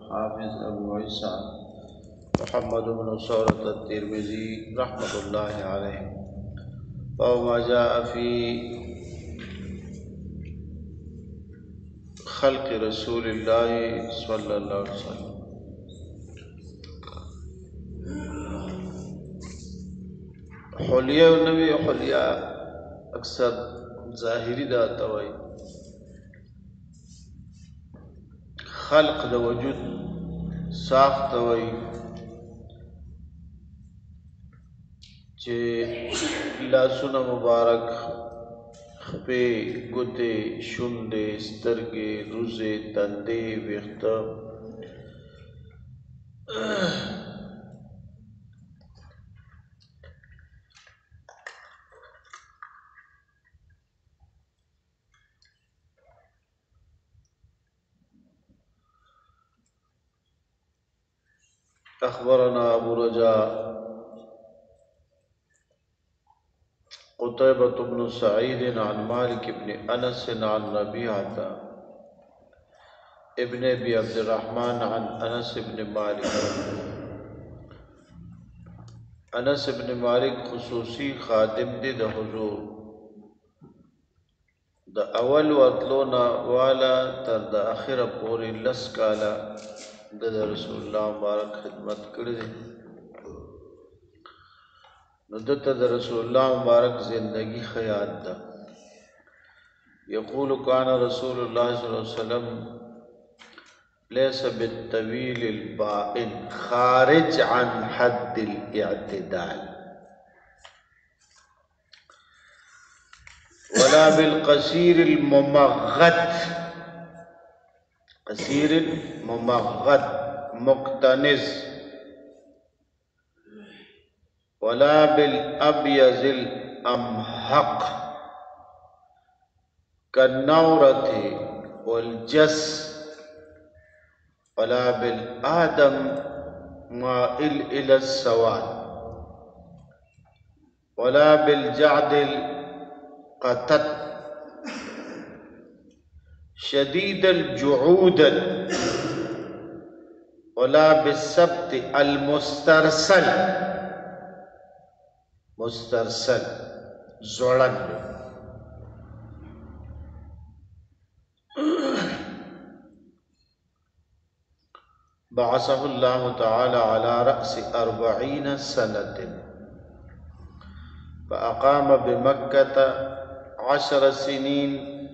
حافظ ابو عیسیٰ محمد بن ثورة الترمذی رحمۃ اللہ علیہ وما جاء فی خلق رسول اللہ صلی اللہ علیہ وسلم. حلیہ نبی حلیہ اکثر ظاہری دا توئی خلق دا وجود ساخت توئی چه لاسون مبارک خپے گتے شندے سترگے روزے تندے ویخت اخبرنا ابو رجاء قتيبة بن سعيد عن مالك بن انس عن ربيعة ابن ابي عبد الرحمن عن انس بن مالك. انس بن مالک خصوصی خادم دی د حضور د اول وطلونا والا تر د اخر پوری لس کالا د رسول الله مبارک خدمت کړی دی. نو دته د رسول الله مبارک زندگی خیات ده. یقول کان رسول الله صلی الله علیه وسلم لیس بالطویل البائن خارج عن حد الاعتدال ولا بالقصير الممغت قصير الممغت مقتنز ولا بالابيض الامحق كالنورة والجس ولا بالآدم مائل إلى السواد ولا بالجعد القتت شديد الجعود ولا بالسبت المسترسل مسترسل زولن بعثه الله تعالى على رأس 40 سنة فأقام بمكة 10 سنين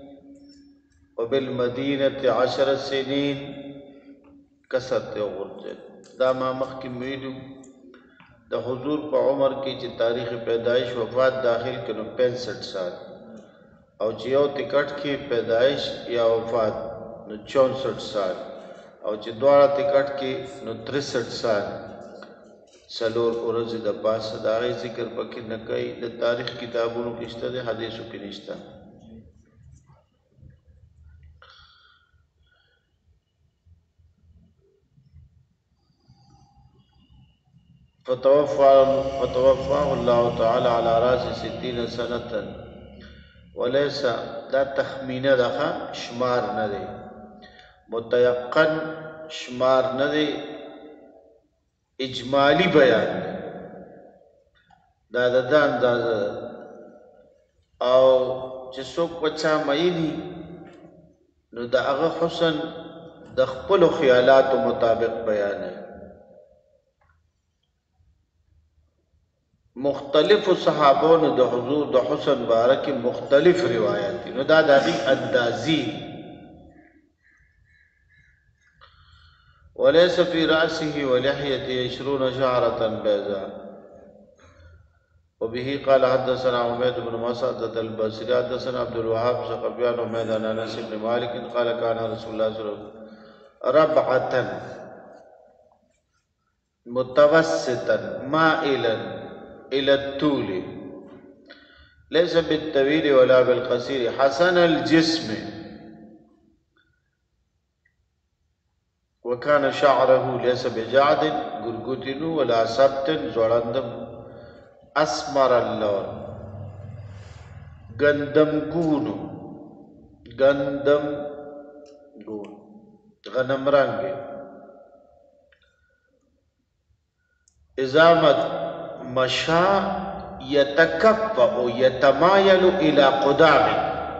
وبالمدینة 10 سنین کثرت غرجت. دا ما مخکې ویلو د حضور په عمر کې چې تاریخ پیدائش وفات داخل کړو 65 سال او چې یو ټکټ کې پیدائش یا وفات نو 64 سال او چې دواړه ټکټ کې نو 63 سال څلور ورځې د پاسه د هغې ذکر پکې نه کوي. د تاریخ کتابونو کې شته دی، حدیثو کې نشته. فتوفاه الله تعالى على راس 60 سنة وليس دا تخمینه ده، شمار نه دی، متيقن شمار نه دی، اجمالی بیان دی. دا د اندازه او چې څوک په چا مایلي نو د هغه حسن د خپلو خیالاتو مطابق بیانوي. مختلف صحابونو د حضور د حسن بارک مختلف روایات دي، نو دا د هغې اندازي. وليس في رأسه ولحيته 20 شعرة بيضاء. وبه قال حدثنا حميد بن مسعدة البصري حدثنا عبد الوهاب ثقفي عن حميد عن انس بن مالك قال كان رسول الله صلى الله عليه وسلم ربعة متوسطا مائلا إلى الطول ليس بالطويل ولا بالقصير حسن الجسم وكان شعره ليس بجعد گرگتن ولا سبت زوڑندم اسمر اللون گندم گونو گندم گون غنم رنگ اذا مشى يتكفأ يتمايل الى قدامه.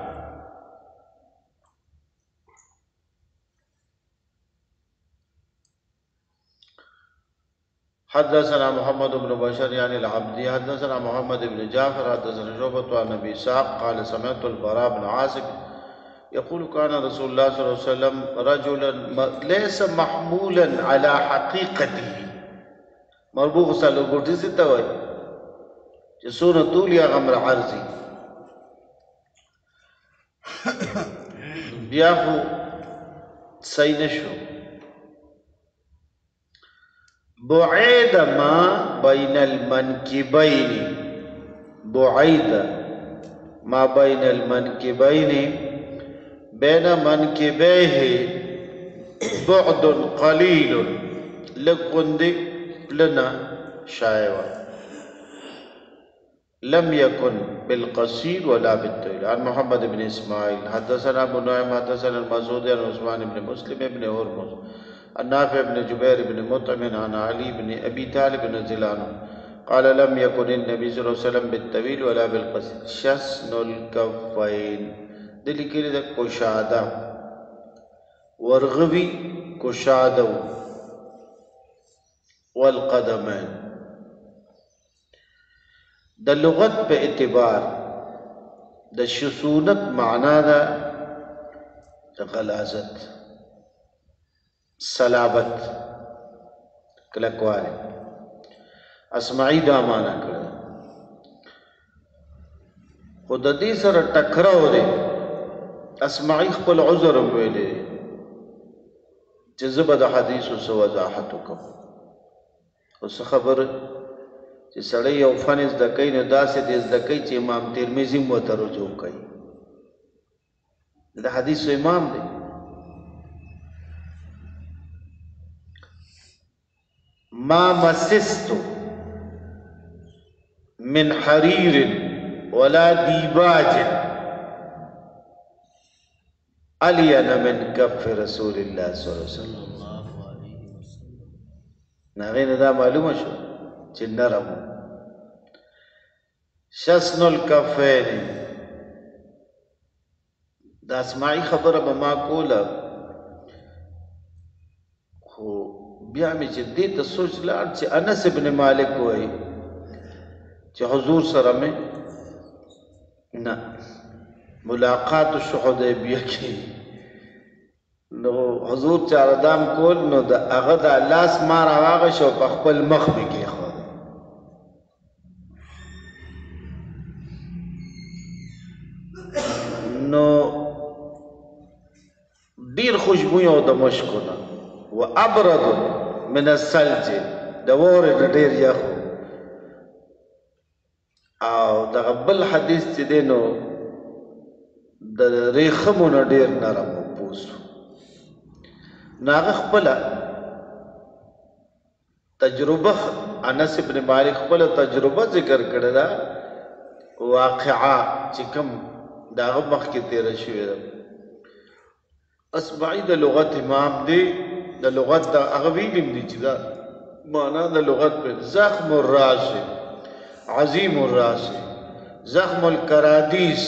حدثنا محمد بن بشر يعني العبدي حدثنا محمد بن جعفر حدثنا شعبة عن ابي اسحاق قال سمعت البراء بن عازب يقول كان رسول الله صلى الله عليه وسلم رجلا ليس محمولا على حقيقته. مربوغ سالو ګوټي څه ته وایي چې څونه طول یا غمر عرضي بیا خو صحیح نشو. بعید ما بین المنکبین، بعید ما بین المنکبین بین منکبیه بعد قلیل لقندی لنا شائعا لم يكن بالقصير ولا بالطويل. عن محمد بن اسماعيل حدثنا ابو نعيم حدثنا المسعودي عن عثمان بن مسلم بن هرمز عن نافع بن جبير بن مطعم عن علي بن ابي طالب رضي الله عنه قال لم يكن النبي صلى الله عليه وسلم بالطويل ولا بالقصير شسن الكفين. دلی کلی دا کشاده ورغوی کشاده والقدمین. دا لغت پہ اعتبار دا شسونت معنا دا غلازت صلابت کلکوالے. اسمعی دا مانا کرده خود دی سر ٹکراو دے. اسمعی خپل عذر ویلے چې زه به د حدیثو څه وضاحت وکړم. خو څه خبر چې سړی یو فن زده کوي نو داسې دې زده کوي چې امام ترمذي هم ورته رجوع کوي. د حدیثو امام دی. ما مسست من حریر ولا دیباج الین من کف رسول اللہ صلی اللہ علیہ وسلم. ناغین دا معلوم شو چې نرم شسن الکفین. دا اسماعی خبره به ما کوله خو بیا مې چې دې ته سوچ لاړ چې انس ابن مالک وایي چې حضور سره مې نه ملاقات شو حدیبیه کې نو حضور چاردام کول نو د هغه د لاس ما راواغش او په خپل مخ مې کېښود. نو ډېر خوشبویه او د مشکو نه و ابرد من الثلج د واورې نه ډېر یخ او دغه بل حدیث چې دی نو د ریخمو نه ډېر نرم و پوست. نو هغه خپله تجربه انس ابن مالک خپله تجربه ذکر کړې ده واقعه چې کوم د هغه مخکې تېره شوې ده. اسمعي د لغت امام دی. د لغت د هغه ویلیم دي چې دا معنا د لغت په زخم الراس عظیم الراس زخم الکرادیس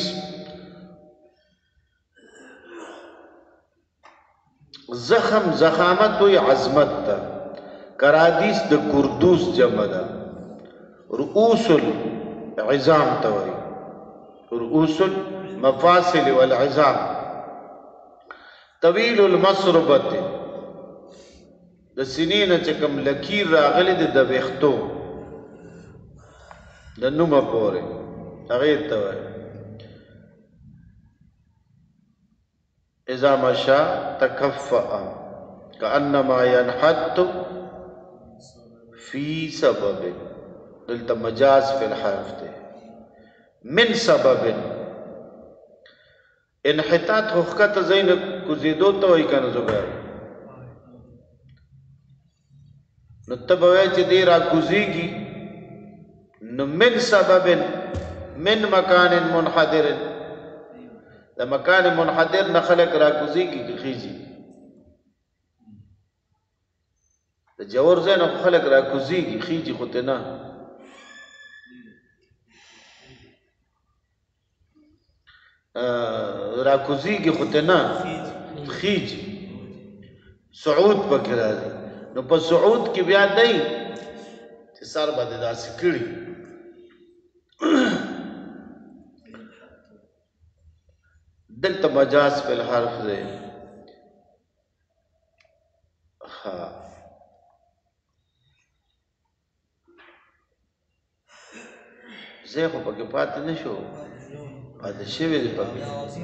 زخم زخامت وی عظمت تا کرادیس د کردوس جمع ده. رؤوس العظام تا وی رؤوس المفاصل والعظام. طویل المسربت د سنین چې کوم لکیر راغلی د ویښتو د نومه پورې هغې ته وایي. اذا مشى تكفأ كأنما ينحت في سبب. دلته مجاز فی الحرف ده من سبب. انحطاط حقیقت زین کوزیدو ته وایي کنه زبیر نو ته به وایي چې دی را کوزیږي نو من سبب من مکان منحدر د مکان منحدر نه خلق را کوزیږي که خیږي. د جوور ځای نه خلک را کوزېږي خیجي خو ته نه را کوزېږي خو ته نه خیجي صعود پکې راځي نو په صعود کې بیا دی چې سر به دې داسې کړي دلته مجاز فی الحرف دی ها زه خو پکې پاتې نه شو پاتې شوی دی پکې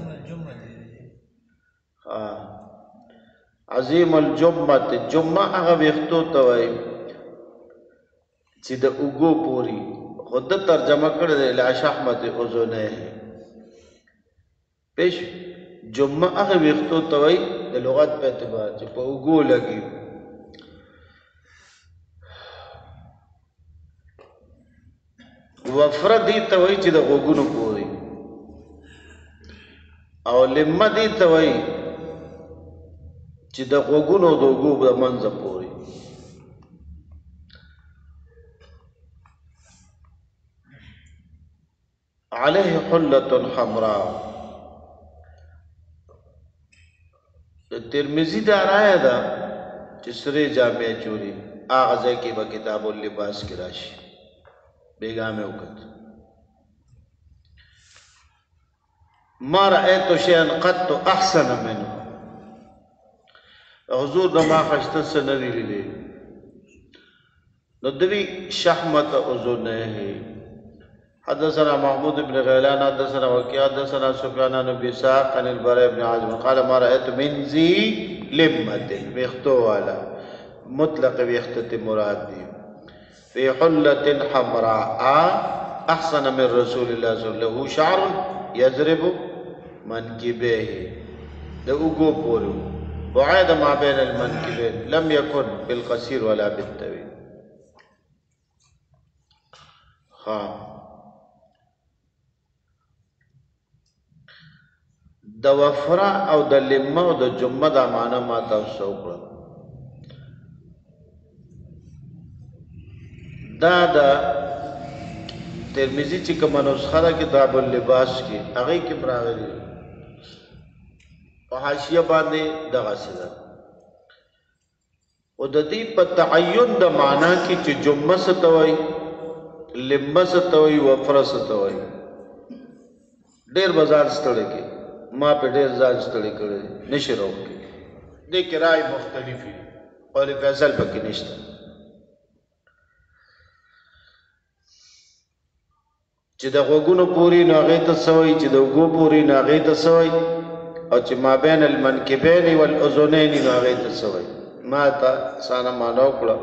ها عظیم الجمعة جمعه هغه ویختو ته وایي چې د اوږو پوري خود ترجمه کړی دی لا شحمت اذنه پیش جمعه هغه ویختو ته وایي د لغت په اعتبار چې په اوږو لګي وفره دې ته وایي چې د غوږونو پوري او لمه دې ته وایي چې د غوږونو د اوږو د منځه پوري علیه حلة حمراء د ترمذی دا رایه ده چې سره جامع چوری هغه ځای کې به کتاب اللباس کې راشي بیګامه وکړه ما رأيت شيئا قط احسن منه حضور دما خشته سنری لیدي نو دوی شحمت اذنه حدثنا محمود بن غيلان حدثنا وكيع حدثنا سفيان بن بساق عن البراء بن عازب قال ما رأيت من ذي لمة ويختو والا مطلق ويختت مراد دي في حلة حمراء احسن من رسول الله صلى الله عليه وسلم له شعر يضرب منكبيه ده اوغو پورو وعاد ما بين المنكبين لم يكن بالقصير ولا بالطويل ها د وفرا او د لمه او د جمعه د معنا ما تاسو وکړه دا د ترمذی چې کوم نسخه ده کتاب اللباس کې هغه کې براغلي په حاشیه باندې دغه څه ده او د دې په تعین د معنا کې چې جمعه ستوي لمه ستوي وفرا ستوي ډېر بازار ستړي کې ما په ډېر ځان ستړي کړی نشي روکي دې کې رائے مختلفي او فیصل پکې نشته چې د غوګونو پوری ناغې ته سوي چې د وګو پوری ناغې ته سوي او چې ما بین المنکبین والاذنین ناغې ته سوي ما ته سانه مانو کړه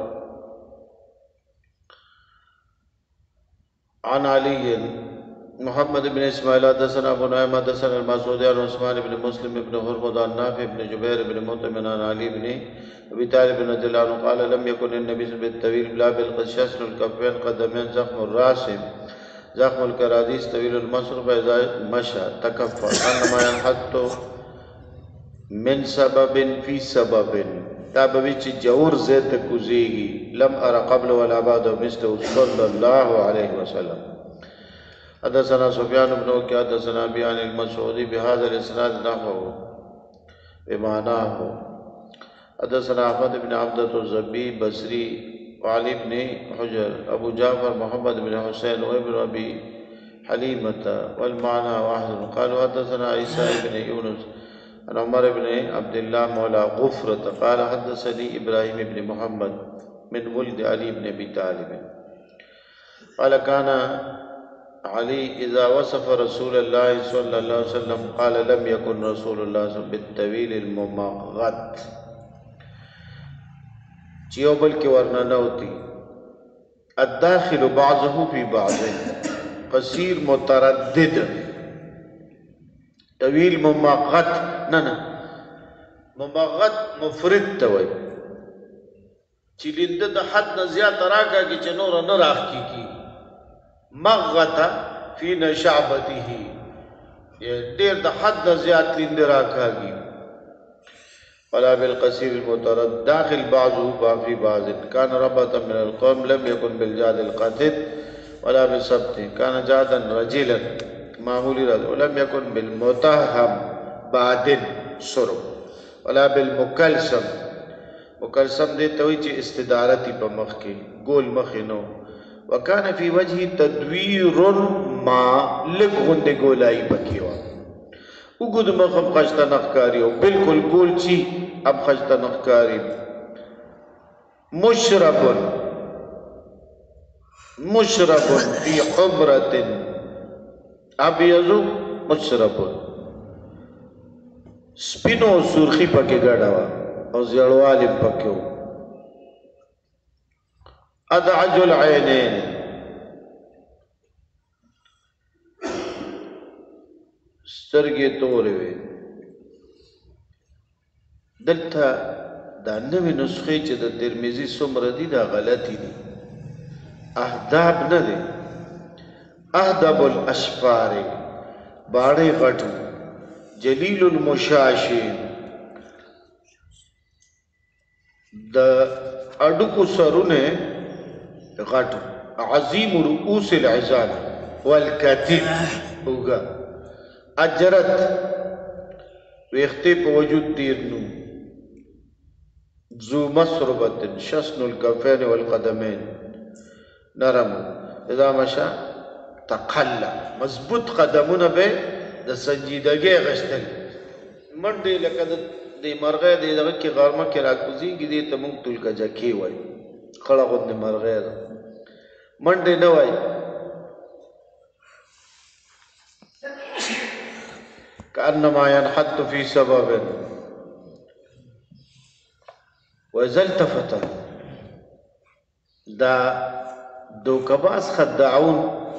عن علي محمد بن اسماعیل حدثنا ابو نعیم حدثنا المسعودی عن عثمان بن مسلم بن هرمز عن نافع بن جبیر بن مطعم عن علي بن ابي طالب بن رضي الله عنه قال لم يكن النبي بالطويل لا بالقشاش الكفين قدمين زخم الراس زخم الكراديس طويل المصرف اذا مشى تكفى انما ينحط من سبب في سبب تابوی چې جور زید کوزیږي لم ارى قبل ولا بعد مثل صلى الله عليه وسلم حدثنا سفيان بن وكيع حدثنا ابي عن المسعودي بهذا الاسناد نحوه بمعناه حدثنا احمد بن عبدة الزبي بصري وعلي بن حجر ابو جعفر محمد بن حسين وابن ابي حليمة والمعنى واحد قالوا حدثنا عيسى بن يونس عن عمر بن عبد الله مولى غفرة قال حدثني ابراهيم بن محمد من ولد علي بن ابي طالب قال كان علي إذا وصف رسول الله صلى الله عليه وسلم قال لم يكن رسول الله صلى الله عليه وسلم بالطويل الممغط چیو بلکہ ورنہ نوتی الداخل بعضه في بعض قصير متردد طويل ممغط نه ممغط مفرد توي چې لنده د حد نه زیات راکاږي چې نور نه راخکی کی مغتا فی نشعبته ډیر د حد نه زیات لنده راکاږي ولا بالقصير المترد داخل بعضه في بعض كان ربة من القوم لم يكن بالجاد القاتل ولا بالسبت كان جادا رجلا معمول رد ولم يكن بالمتهم بعد سرب ولا بالمكلسم مکلسم دیتا ہوئی چی استدارتی پا مخی گول مخی نو وکان فی وجہی تدویر ما لگ غند گولائی پکیوا اگد مخم خشتا نخکاری ہو بالکل گول چی اب خشتا نخکاری مشرب فی حبرت ابیض مشرب سپینو سرخی پکی گڑاوا اور زیڑوالم پکیو ادعج العینین سترگی توری وی دلتا دا نوی نسخی چی دا ترمیزی سمردی دا غلطی دی احداب ندی احداب الاشفار باڑی غٹو جلیل المشاشین دا اڈکو سرونے غٹو عظیم رؤوس العزان والکتب ہوگا اجرت ویختے پا وجود دیرنو ذو مسربت شسن الکفین والقدمین نرم اذا مشا تقلع مضبوط قدمون بے دا سنجیدگی غشتل منڈی لکد دی مرغی دی دغه کې غرمه کې راکوزیږي دی ته مونږ ټول کجکې وای خړه غوندې مرغی ده منډې نه وای کانما ينحط فی سبب وإذا التفت دا دوکباز خدعون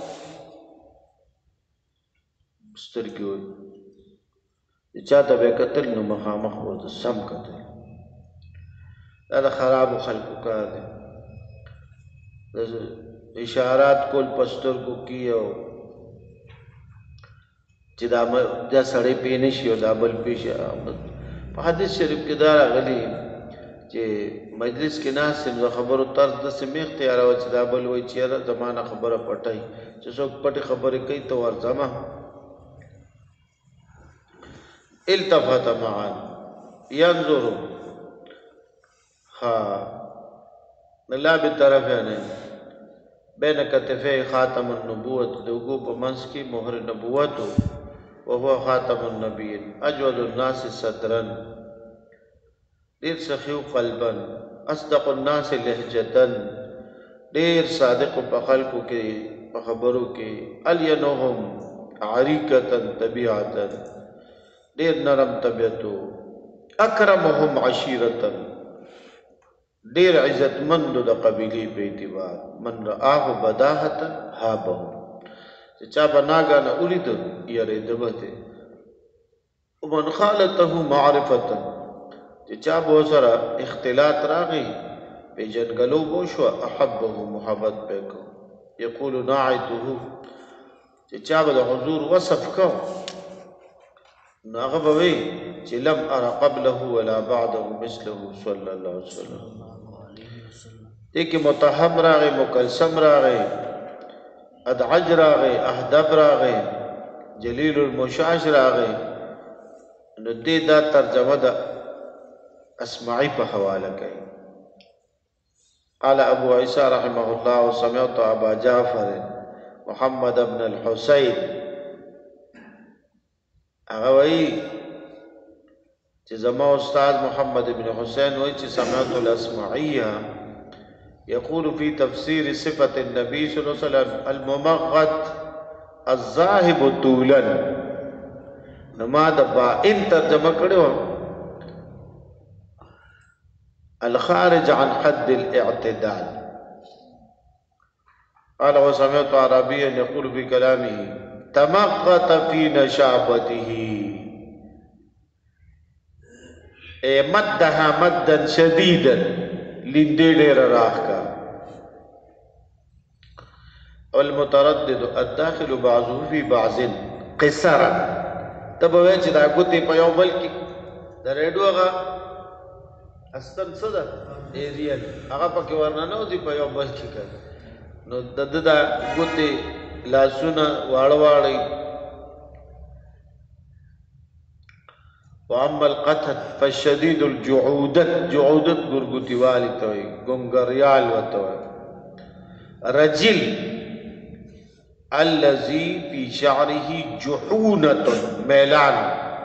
سترګې وای چاہتا بے قتل نو مخامخ ہو تو سم قتل دا خراب خلقو کار دے اشارات کول پستر کو کیا چی دا سڑے پینشی و دا بل پیش حدیث شریف کے دارا غلی چی مجلس کے ناس سے خبرو طرز دا سے میخ تیارا و چی دا بل وی چیارا زمانہ خبر پٹائی چی سوک پٹی خبری کئی تو ورزمہ التفت معان ينظر لا بالطرف يعني بين كتفي خاتم النبوة دوغو بمنسكي مهر نبوته وهو خاتم النبيين أجود الناس صدرا دير سخيو قلبا أصدق الناس لهجة دير صادق بخلقو كي بخبرو كي ألينهم عريكة طبيعة دیر نرم طبیعتو اکرمهم عشیرتا دیر عزت مند دا قبیلی پہ اعتبار من رآہ بداہتا ہابہو چا بناگانا ارید یرید بہتے ومن خالته معرفتا چا بوسرا اختلاط راگی پہ جنگلو بوشوا احبہو محبت پہ کو یقول ناعتہو چا بدا حضور وصف کو ناغبوی چی لم ارى قبله ولا بعده مثله صلی اللہ علیہ وسلم دیکھ متحم راغی مکلسم راغی ادعج راغی احدب راغی جلیل المشاش راغی ندی دا ترجمہ دا اسمعی پا حوالہ کئی قال ابو عیسیٰ رحمہ اللہ سمعت ابا جعفر محمد بن الحسین اغوئی چی زما استاد محمد بن حسین ہوئی چی سمعت الاسمعیہ یقول فی تفسیر صفت النبی صلی اللہ علیہ وسلم الممغت الظاہب طولا نما دبا ان ترجمہ کرو الخارج عن حد الاعتدال قال وسمعت عربيا يقول في كلامه تمغت في نشابته مدها مدا شديدا لندير راحكا والمتردد الداخل بعضه في بعض قصرا تب ویچ دا گوتی پا یو بلکی دا ریڈو اغا استن څه ده ایریل هغه پکې ورننه وځي په یو بل کې کوي نو د ده دا ګوتې لاسونه واړه واړی واما القتل فالشديد الجعودت جعودت ګرګوتي والی ته وایي ګونګریال ورته وایي رجل الذي في شعره جحونة میلان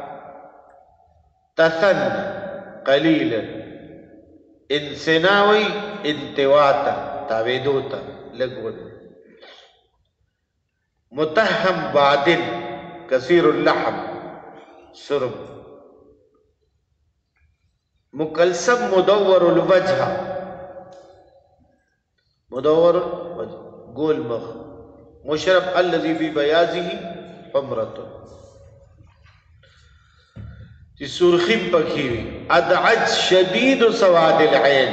تثن قليلا انسناوي انتواتا تاویدوتا لگون متهم بعدن كثير اللحم سرب مکلسم مدور الوجه مدور الوجه گول مخ مشرب الذي في بياضه حمرة چې سرخی پکې وي ادعج شدید سواد العين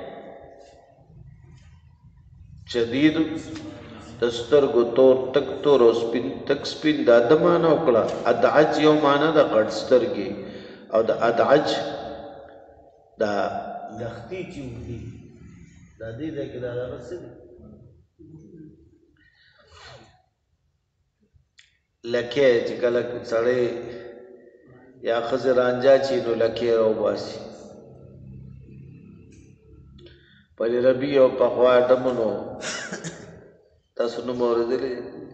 شدید دسترګو تور تک تور او سپین تک سپین د ادمانه وکړه ادعج یو معنا د غټ سترګې او د ادعج دا لختی چې وږي دا دې ده کې دا رسېږي لکه چې کله سړی یا ښځه رانجا چې نو لکې راوباسي پلې ربي او پخوا ډمونو تاسو نوم اورېدلی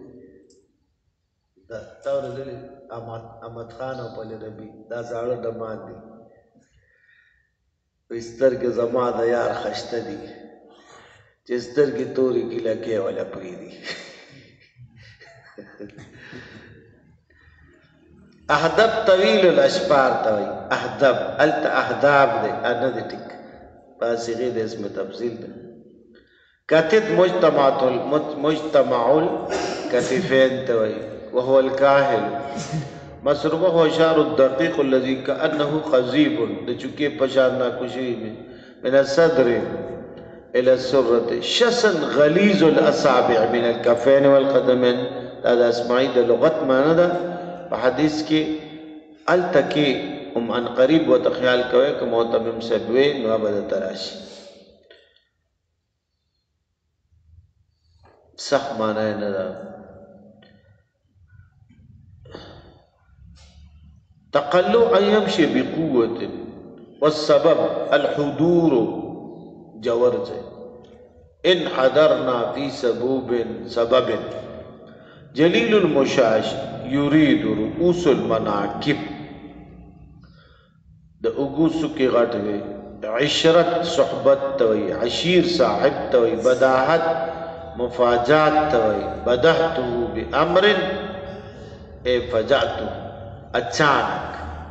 تا اورېدلی احمد خان او پلې ربي دا زاړه ډمان دي په سترګې زما د یار خشته دي چې سترګې تورې کې لکې والا پرېږدي احدب طویل الاشپار توي احدب الت احداب دے انا دے ٹک پاسغی دے اسم تفصیل دے کتت مجتمع الكتفين توي وهو الكاهل مصروبه شعر الدقيق الذي كأنه خزيب دے چکے پشارنا کشی من الصدر الى السرة شسن غلیظ الاصابع من الكفين والقدمين هذا اسماعی دے لغت مانا دا حدیث کې التکی ان قریب و تخیال کوي که معتمم سبوي نو به تراشي صح معنی نه ده تقلع ان يمشي بقوه والسبب الحضور جورج ان حضرنا في سبب جلیل المشاش یرید رؤوس المناکب د اگوسو کی غٹ گئی عشرت صحبت توی عشیر صاحب توی بداحت مفاجات توی بدحتو بامر اے فجعتو اچانک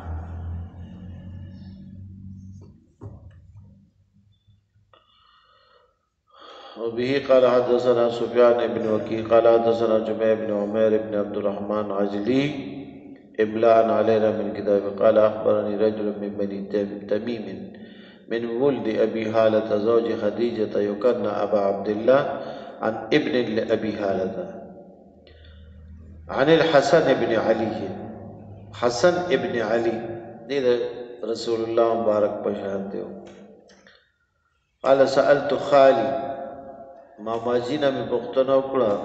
وبه قال حدثنا سفيان بن وكيع قال حدثنا جميع بن عمير بن عبد الرحمن عجلي إملاء علينا من كتاب قال أخبرني رجل من بني تميم من ولد أبي هالة زوج خديجة يكنى أبا عبد الله عن ابن لأبي هالة عن الحسن بن علي حسن ابن علي دي رسول الله مبارك بشهادته قال سألت خالي ماما جینا میں پختنه وکړه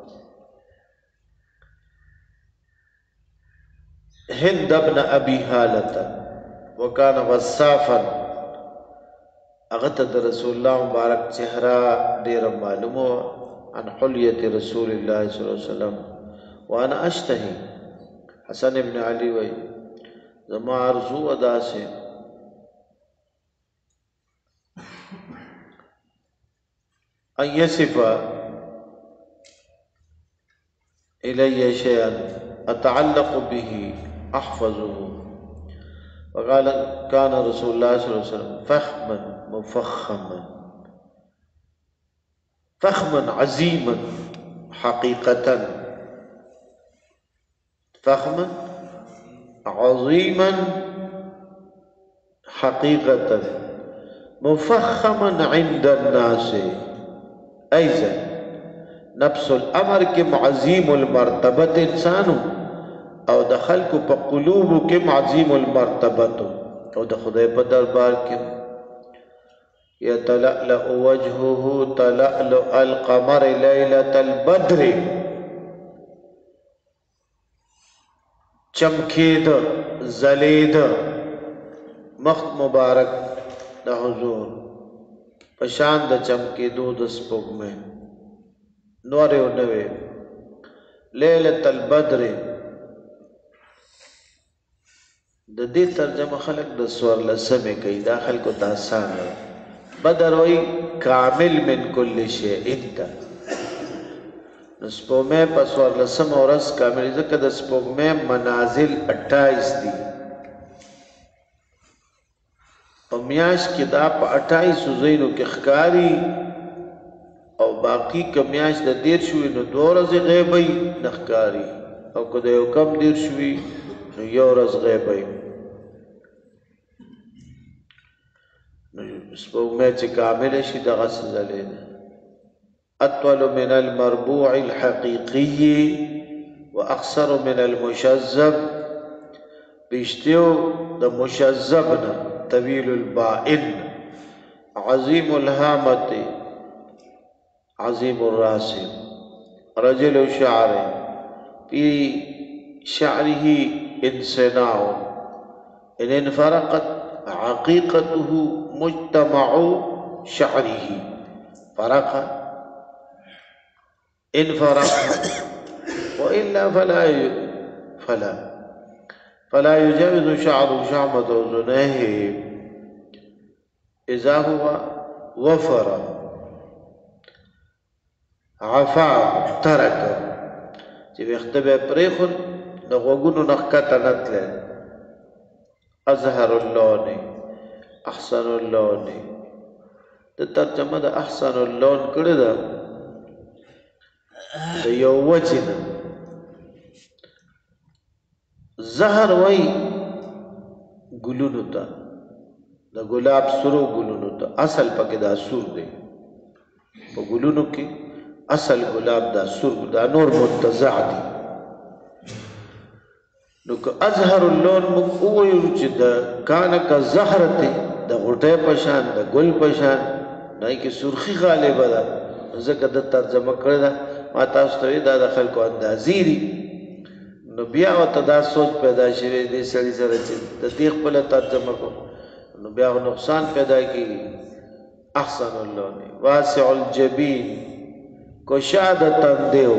هند ابن ابي هالة وكان وصافا اغت رسول الله مبارک چهره ډیر معلومه عن حلیه رسول الله صلی الله علیه وسلم وانا اشتهي حسن ابن علي وی زما ارزو ادا سے ان يصف الي شيئا اتعلق به احفظه وقال كان رسول الله صلى الله عليه وسلم فخما مفخما فخما عظيما حقيقة فخما عظيما حقيقة مفخما عند الناس ایزا نفس الامر کے معظیم المرتبت انسانو او د خلق په قلوب کې معظیم المرتبت او د خدای په دربار کې یتلألأ وجهه تلألؤ القمر لیلة البدر، چمکید زلید مخ مبارک د حضور پشان د چمکیدو د سپوږمۍ نور یو نوې لیلة البدر. د دې ترجمه خلق د څوارلسمې کوي، دا خلکو ته آسانه ده. بدر وی کامل من کل شیء ته، نو سپوږمۍ په څوارلسمه ورځ کامل، ځکه د سپوږمۍ منازل 28 دي. په میاشت کې دا په 28 ځایونو کې ښکاري، او باقي که میاشت د 13 وي نو 2 ورځې غیبی نه ښکاري، او که د یو کم 13 وي نو 1 ورځ غیبی. نو سپوږمۍ چې کامله شي دغسې ځلېده. اطول من المربوع الحقیقي واقصر من المشذب، بیشتیو د مشذب نه طویل البائن، عظیم الهامت عظیم الراس، رجل شعر في شعره انصناع ان انفرقت عقيقته مجتمع شعره، فرق انفرق وإلا فلا يجاوز شعر شعمة أذنيه إذا هو وفر عفا ترك، چې ویښته به پرېښول د غوږونو نه ښکته نه تلل. اظهر اللون احسن اللون، د ترجمه د احسن اللون کړې ده د یو وجې نه. زهر وی ګلونو ته، د ګلاب سرو ګلونو ته، اصل پکې دا سور دی، په ګلونو کې اصل ګلاب دا سور، دا نور متزع دی. نو که اظهر اللون موږ وویو چې د کانه که زهرته د غوټۍ په شان د ګل په شان، نه کې سرخي غالبه ده، ځکه د ترجمه کړې ده. ما تاسو ته دا د خلکو اندازې دي، نو بیا ورته دا سوچ پیدا شوی دې سړي سره چې د دې خپله ترجمه کو، نو بیا نقصان پیدا کېږي. احسن اللون واسع الجبین، کشاد تندیو،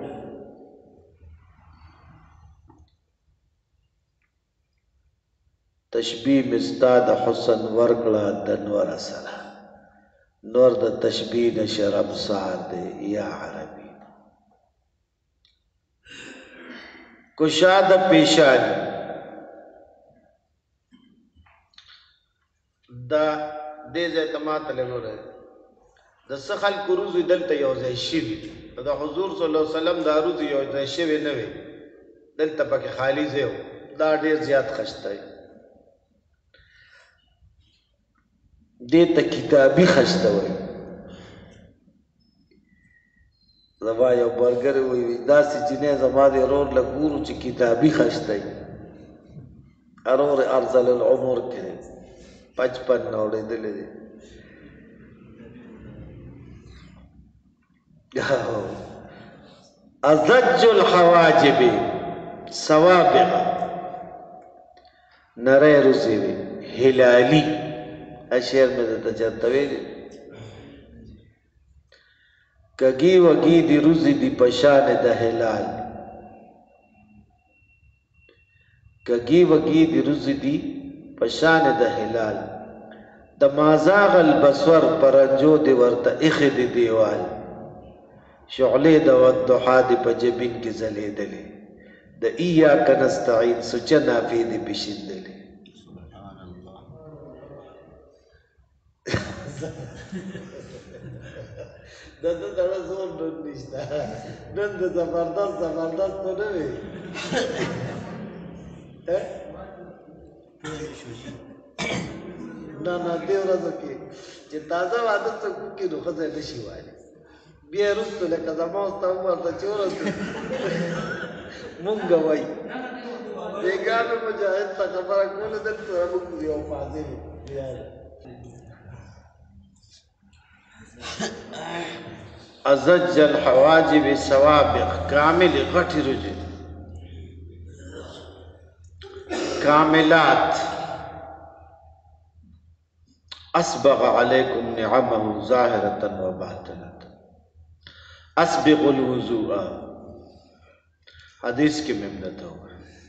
تشبیه مستا د حسن ورکړه د نور سره، نور د تشبیه د شرمسار دی یا عربي. کشاد پیشانی، دا دې ځای ته ماته لګولی د څه خلکو روزي دلته یو ځای شوي، د حضور صلی الله علیه وسلم دا روزي یو ځای شوي نه وي، دلته پکې خالي ځای و، دا ډېر زیات خشته دی. دې ته کتابي خشته وایي. زما یو ملګری وایي داسې جینۍ زما د ورور له ګورو چې کتابي خشته وي، ورور ارذل العمر کې 55 نه اورېدلی دی. ازج الحواجب سوابغ، نری روزي وي، هلالي اشعر میں دتا چرته ویلي، کږي وږي دي روزي دي پشان د هلال، کږي وږي دي روزي دي پشان د هلال، د مازاغ البصر پرنجو دی ورته اخی دی دیوال، شعلې د والضحا دی په جبین کې ځلېدلې، د ایاک نستعین سوچه نافې دی پېژندلې. د ده دړه زور نن نشته، نن د زبردست ته نه وي. نه دې ورځو کې چې تازه واده څوک وکړي نو ښځه یې نه شي وایلی، بیا یې وروسته لکه زما ستا عمر ته چې ورسېد مونږ وایي بېګانه مجاهد ته خبره کوله، دلته موږ یو فاضل ازج الحواجب سوابق کامل غټی رجی کاملات اسبغ علیکم نعمه ظاہرتا و باطنتا اسبغ الوضوء حدیث کی ممنت ہوگا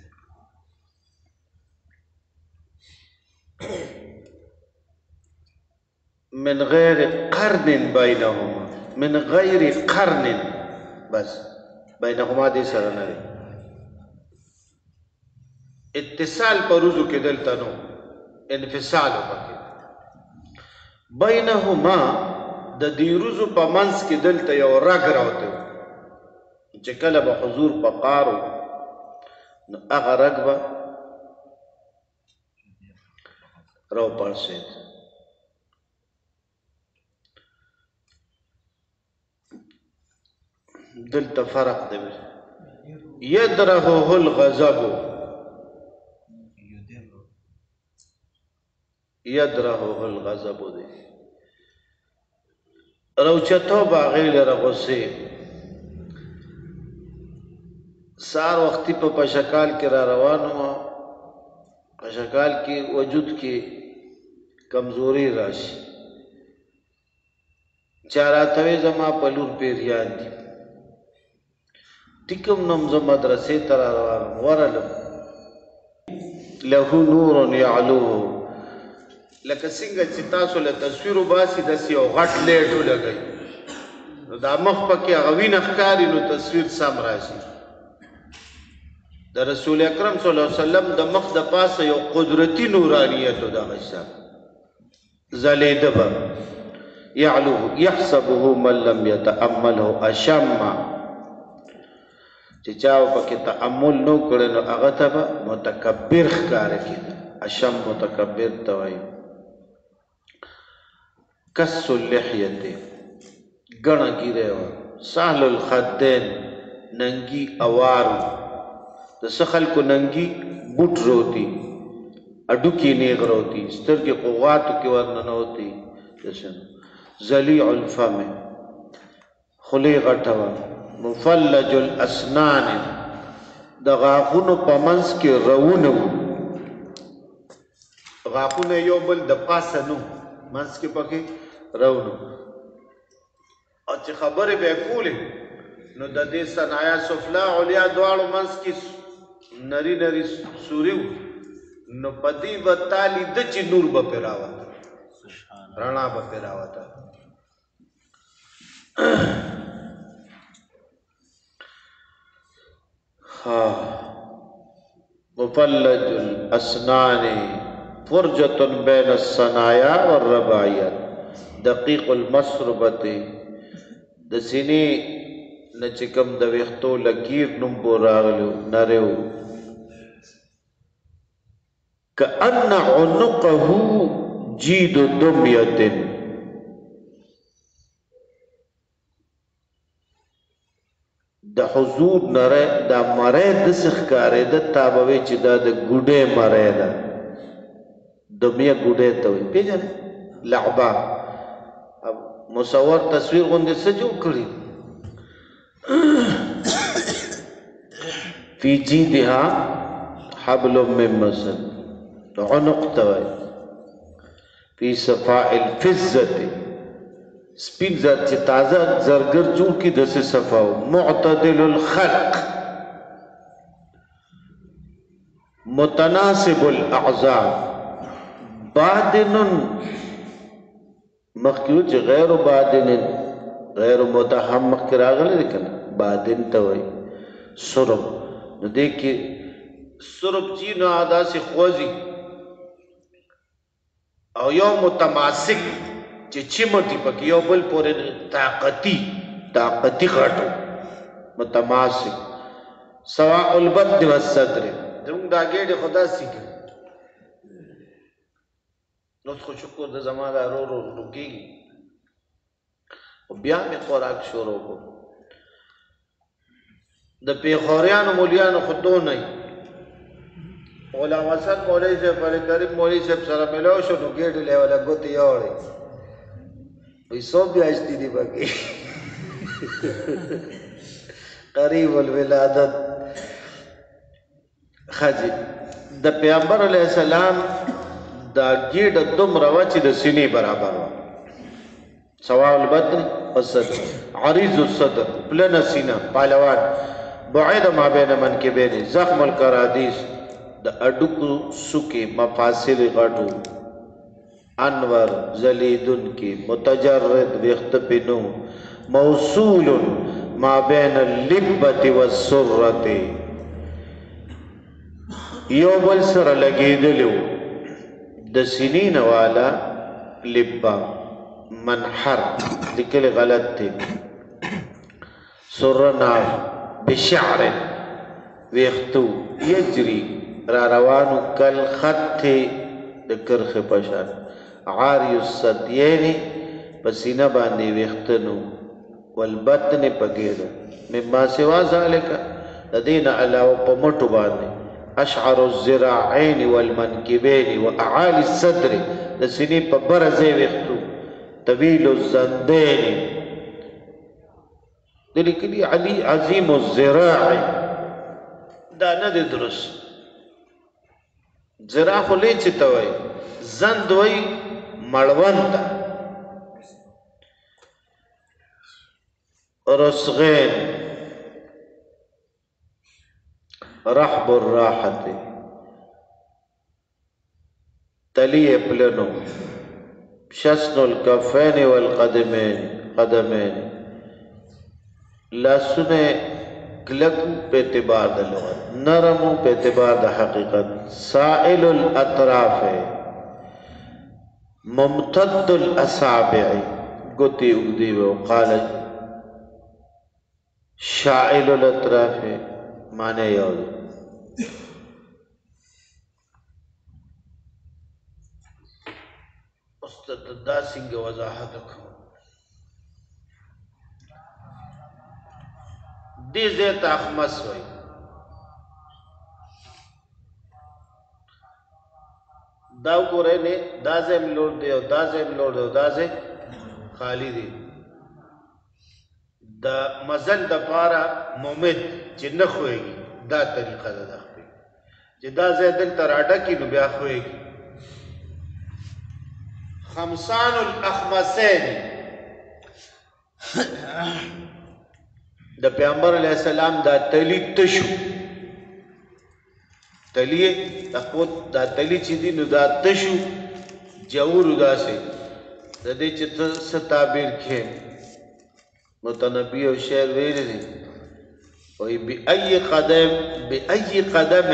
من غیر قرن بینہما من غیر قرن بس بینہما دی سرنری اتصال پر رجوع کے دلتا نو انفصال ہو پکے بینہما دا دی رجوع پا منس کے دلتا یو رگ روتے ہو چکل با حضور پا قارو نو اغا رگ با رو پرسید دلتا فرق دے یدرہو الغضب یدرہو الغضب دے روچتو باغیل رغصے سار وقتی پا پشکال کی را روانو پشکال کی وجود کی کمزوری راشی چاراتوی زما پلور پیریان دی تکم نمز مدرسی ترا روانو ورلم لہو نور یعلوه لکه څنګه چې تاسو له تصویرو باسي داسې یو غټ لیټ ولګئ نو دا مخ پکې هغه وینه ښکاري نو تصویر سم راشي د رسول اکرم صلی الله علیه وسلم د مخ د پاسه یو قدرتی نورانیت و دغه شان ځلېده به یعلوه یحسبه من لم یتأمله اشم چې چا پکې تأمل نو کړی نو هغه ته به متکبر ښکاره کېده اشم متکبر ته وایي کس اللحیت گنا گیرے ہوا سہل الخدین ننگی اوارو دا سخل کو ننگی بوٹ روتی اڈوکی نیغ روتی سترگی قواتو کی ورنن ہوتی زلیع الفم خلی غٹوا مفلج الاسنان دا غاقون پمنس کی رونو غاقون یو بل دا پاسنو منس کی پکی رونو اور چی خبری بے کولی نو دا دی صنایا سفلا علیا دوارو منس کی نری نری سوریو نو پدی و تالی دچی نور با پیراواتا رنا با پیراواتا مفلج الاسنان فرجة بین الصنایا والرباعیت دقیق المسربت دسینی نچکم دویختو لگیر نمبو راغلو نریو کأن عنقه جید دمیت دا حضور نرے دا مرے دسخ کارے دا تابوی چی دا دا گوڑے مرے دا دمیہ گوڑے توی پیجانے لعبا اب مصور تصویر گوندے سے جو کری فی جیدہا حبل من مسد عنق توی فی صفاء الفزت سپین ذات چی تازہ زرگر جو کی دس صفاو معتدل الخلق متناسب الاعضاء بادن مخیو چی غیر بادن غیر متحم مخیراغل لیکن بادن توی سرب نو دیکھی سرب چینو آدھا سی خوزی او یو متماسک چی چمٹی پکی یو بل پوری طاقتی غٹو متماسک سواء البطن والصدر دنگ دا گیڑی خدا سیکھا نوز خود شکر دا زمان دا رو رو رکی گی و بیا میں خوراک شروع کو دا پیخوریان و مولیان خود دو نہیں غلام حسن مولی سے پلی کریم مولی سے سر ملو شو نو گیڑی لے والا گوتی یوڑی وی سو بیاشتی دی بکی قریب الولادت خځې د پیغمبر علیه السلام دا ګیډه دومره وه چې د سینې برابر وه سواء البطن والصدر عریض الصدر پلنه سینه پهلوان بعید ما بین منکبین زخم الکرادیس د اډوکو سوکې مفاصل غټو انور ځلیدون کې متجرد ویښته پې نو موصول ما بین اللبة والسرة یو بل سره لګېدلی و د سینې نه والا لبه منحر لیکلی غلط دی سره ناف بشعر ویښتو یجري را روانو کالخط د کرښې په شان عاري الثدیین په سینه باندې ویښته نو والبطن په ګېډه مما سوا ذلک د دې نه علاوه په مټو باندې اشعر الذراعین والمنکبین واعالی الصدر د سینې په بره ځای ویښتو طویل الزندین د لیکلي علي عظیم الذراع دا نه دی درست ذراع خو لیچې ته وایي زند وایي مړوند ته رسغین رحب الراحت تلی پلنو شسن الکفین والقدمین لاسونه کلکو په اعتبار د لغت نرمو په اعتبار د حقیقت سائل الاطراف ممتد الاصابع گوتی اگدی وقال شائل الاطراف معنی یاد استاد دا څنګه وضاحت وکړو دې ځای ته اخمس وایي دا وګورئ نه دا ځای م لوړ دی او دا ځای م لوړ دی او دا ځای خالی دی د مزل دپاره ممد چې نه ښویږي دا طریقه ده د خپل چې دا ځای دلته راډکي نو بیا ښویږي خمسان الاخمسین د پیغمبر علیه السلام دا تلی تشو تلی دا تلی چې دی نو دا تشو جوورو داسې د دې چې ته څه تعبیر کړې متنبي او شعر ویلی دی وایي بأي قدم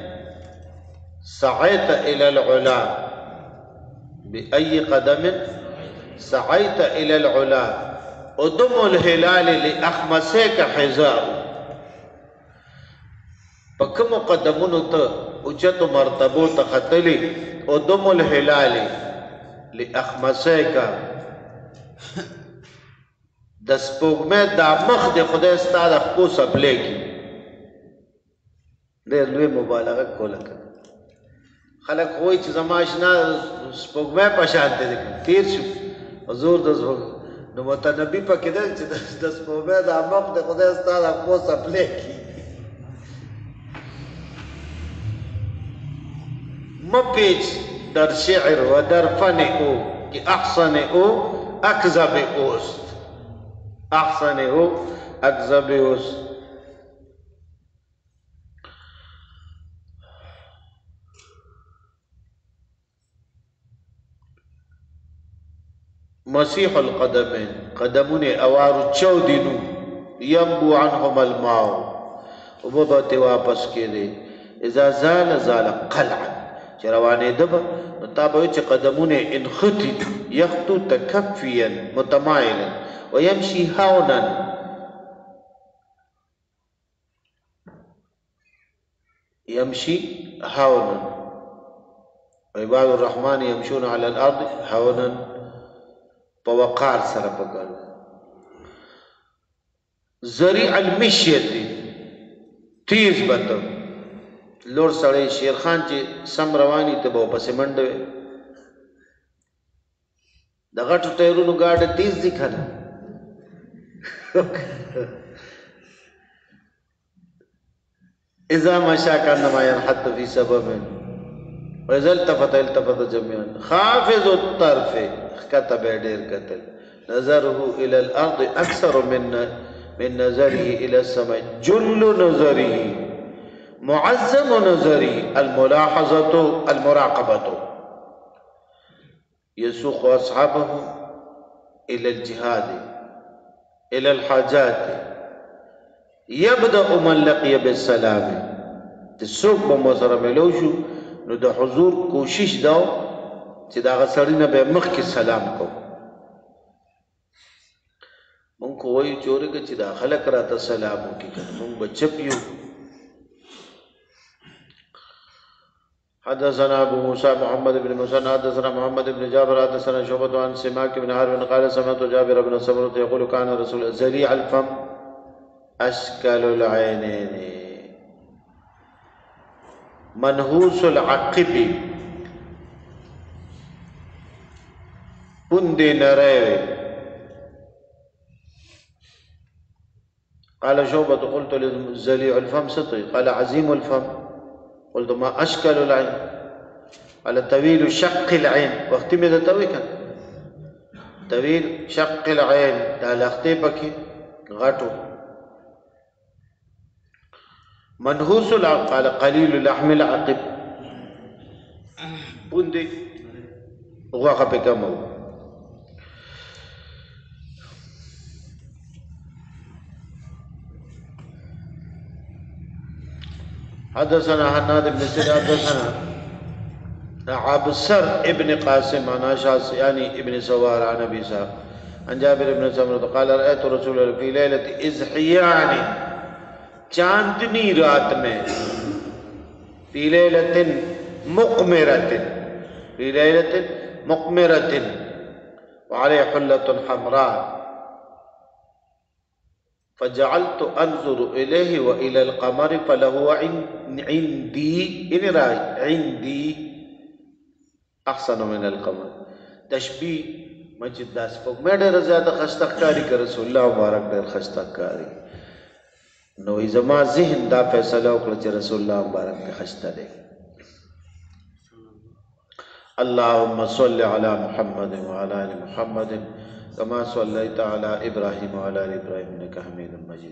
سعيت إلى العلا بأي قدم سعيت إلى العلا ادم الهلال لأخمسيك حذاء پکم قدمونو ته اوچتو مرتبو ته ختلی ادم الهلال لأخمسيك د سپوږمۍ دا مخ د خدای ستا د خپو څپلی کې ډېر لوی مبالغه کوله خلک وایي چې زما اشنا سپوږمۍ په شان دی تېر شو حضور د نو متنبي پکې دی چې د سپوږمۍ دا مخ د خدای ستا د خپو څپلی کې مه پیچ در شعر و در فن او که احسن او اکذب اوست احسن او اکذب اوست مسیح القدمین قدمون اوارو چودینو ینبو عنهم الماء وببت واپس کې دی اذا زال زال قلعا چې روانې ده به نو تا به وایي چې قدمونه انخطي یخطو تکفیا متمایلا ويمشي هونا يمشي هونا عباد الرحمن يمشون على الارض هونا فوقار سره پکړ ذریع المشیت تیز بته لور سړی شیرخان چې سم رواني ته به پسې منډه وي د غټو ټایرونو ګاډی تیز دي که نه اذا مشى كانما ينحت في سبب وإذا التفت جميعا خافض الطرف كتب دير قتل نظره إلى الأرض أكثر من نظره إلى السماء جل نظره معظم نظره الملاحظة المراقبة يسوق أصحابه إلى الجهاد إلى الحاجات يبدأ من لقي بالسلام تسوق بمصر ملوشو نو د حضور کوشش داو چې دا غسړی نه به مخ کې سلام کو مونږ کوی چورې کې چې دا خلک راته سلام وکړي مونږ بچپیو حدثنا ابو موسى محمد بن مسنى حدثنا محمد بن جابر حدثنا شعبة عن سماك بن حرب قال سمعت جابر بن سمرة يقول كان رسول زريع الفم اشكل العينين منحوس العقب پندے نرے قال شعبة قلت لزليع الفم سطي قال عظيم الفم قلت ما اشكل العين قال طويل شق العين وقت میں دا طويل كان طويل شق العين دا لختے پکی غٹو منحوس العقب قال قليل لحم العقب پوندے غوخه پہ کم ہو حدثنا حناد بن سيد حدثنا عبسر ابن قاسم عن اشعث يعني ابن سوار عن ابي اسحاق عن جابر بن سمرة قال رأيت رسول الله في ليلة اذحيان چاندنی رات میں فی لیلۃ مقمرۃ وعلیہ حلۃ حمراء فجعلت انظر الیہ والى القمر فله عندي احسن من القمر تشبیہ مجد داس فوق میں ڈیر زیادہ خستکاری کر رسول اللہ مبارک ڈیر خستکاری نو زما ذہن دا فیصلہ وکړه چې رسول الله مبارک ته خسته دی اللهم صل على محمد وعلى ال محمد كما صليت على ابراهيم وعلى ال ابراهيم انك حميد مجيد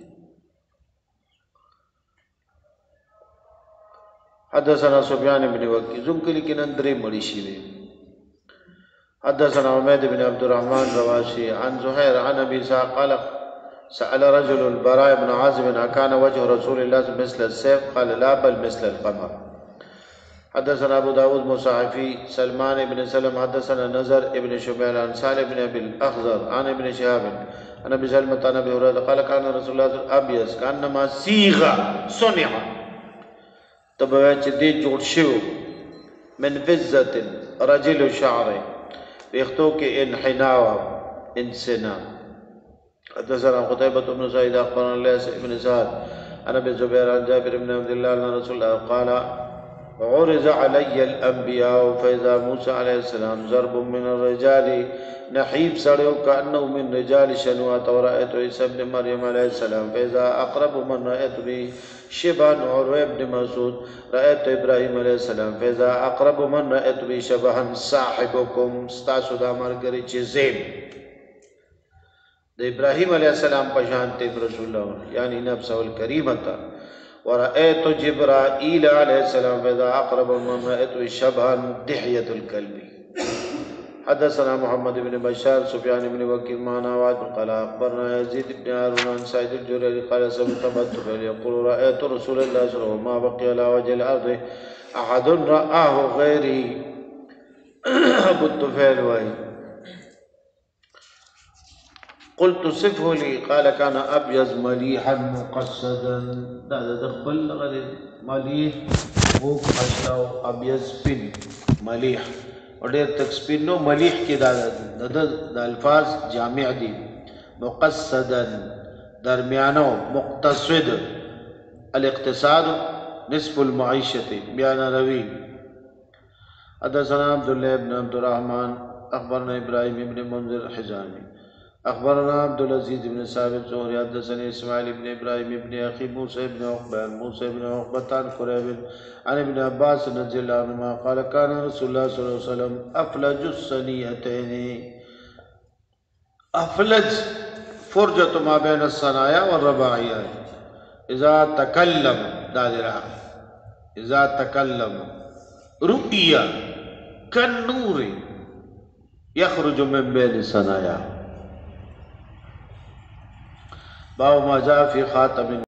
حدثنا سفيان بن وكيع زمکلی کې نن درې مړي شوي حدثنا عمید بن عبد الرحمن رواشي عن زهير عن ابي اسحاق قال سأل رجل البراء بن عازب أكان وجه رسول الله مثل السيف قال لا بل مثل القمر حدثنا أبو داود مصاحفي سلمان بن سلم حدثنا نزر ابن شبيل عن صالح بن أبي الأخضر عن ابن شهاب عن أبي سلمة عن أبي هريرة قال كان رسول الله أبيض كأنما صيغة صنع تبوات دي جوړ شو من فزة رجل شعر بيختوك انحناء انسنا حدثنا قتيبة بن سعيد أخبرنا ليس بن سعد عن أبي الزبير عن جابر بن عبد الله أن رسول الله قال عرض علي الأنبياء فإذا موسى عليه السلام ضرب من الرجال نحيب سڑیو كأنه من رجال شنوات ورأيت عيسى بن مريم عليه السلام فإذا أقرب من رأيت به شبه عروة بن مسعود رأيت إبراهيم عليه السلام فإذا أقرب من رأيت به شبها صاحبكم استاسو دا مرگری چیزیم دا ابراہیم علیہ السلام پشانتے رسول اللہ یعنی نفسه الکریمتا ورأيت جبرائیل علیہ السلام فإذا أقرب من رأيت شبها دحية الكلب حدثنا محمد بن بشار سفيان بن وكيع معنا وعد قال أخبرنا يزيد بن هارون عن سعيد الجريري قال سمعت متفل يقول رأيت رسول الله صلى الله عليه وسلم ما بقي على وجه الأرض أحد رآه غيري أبو الطفيل وهي قلت صفه لي قال كان ابيض مليحا مقصدا دا دخل غير مليح وہ خشتا ابيض سپین مليح اور ډېر تک سپین نو مليح کې دا الفاظ جامع دي مقصدا درمیانو مقتصد الاقتصاد نصف المعيشة بیان روی حدثنا عبد الله بن عبد الرحمن اخبرنا ابراهيم بن منذر حزامي اخبرنا عبد العزيز بن ثابت زهري حدثني اسماعيل بن ابراهيم بن اخي موسى بن عقبه موسى بن عقبه عن قريب عن ابن عباس رضي الله عنهما قال كان رسول الله صلى الله عليه وسلم افلج الثنيتين. افلج فرجة ما بين الثنايا والرباعية. اذا تكلم دادرا اذا تكلم رؤيا كالنور يخرج من بين الثنايا. باب ما جاء في خاتم